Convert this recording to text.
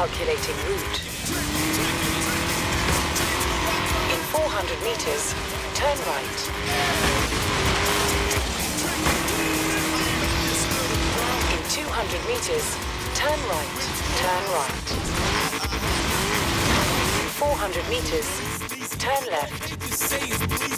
Calculating route. In 400 meters, turn right. In 200 meters, turn right, turn right. In 400 meters, turn left.